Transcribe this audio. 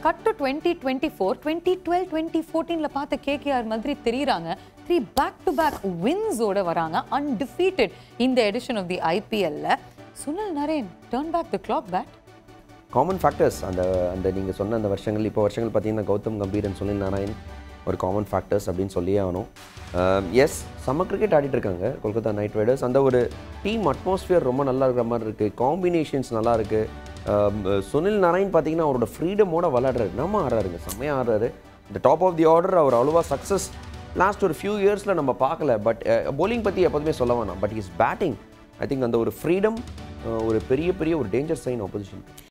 Cut to 2024 2012 2014ல பார்த்த KKR மாதிரி தெரியுறாங்க. 3 பேக் டு பேக் வின்ஸோட வராங்க அன்டிஃபீட்டட் இந்த எடிஷன் ஆஃப் தி ஐபிஎல்ல. Sunil Narine turn back the clock back. Common factors அந்த நீங்கள் சொன்ன அந்த வருஷங்கள் இப்போ வருஷங்கள் பார்த்தீங்கன்னா கௌதம் கம்பீரன் சுனில் நாராயண் ஒரு காமன் ஃபேக்டர்ஸ் அப்படின்னு சொல்லியே ஆகணும். எஸ் செம்ம கிரிக்கெட் ஆடிட்டு இருக்காங்க கொல்கத்தா நைட் ரைடர்ஸ். அந்த ஒரு டீம் அட்மாஸ்ஃபியர் ரொம்ப நல்லா இருக்கிற மாதிரி இருக்குது, காம்பினேஷன்ஸ் நல்லா இருக்குது. சுனில் நாராயண் பார்த்தீங்கன்னா அவரோட ஃப்ரீடமோட விளையாடுறாரு, நம்ம ஆடுறாருங்க, செம்மையாக ஆடுறாரு. இந்த டாப் ஆஃப் தி ஆர்டர் அவர் அவ்வளோவா சக்ஸஸ் லாஸ்ட் ஒரு ஃபியூ இயர்ஸில் நம்ம பார்க்கல. பட் bowling பற்றி எப்போதுமே சொல்ல வேணாம். But is batting I think அந்த ஒரு ஃப்ரீடம் ஒரு பெரிய ஒரு டேஞ்சர் சைன் ஆப்போசிஷன்.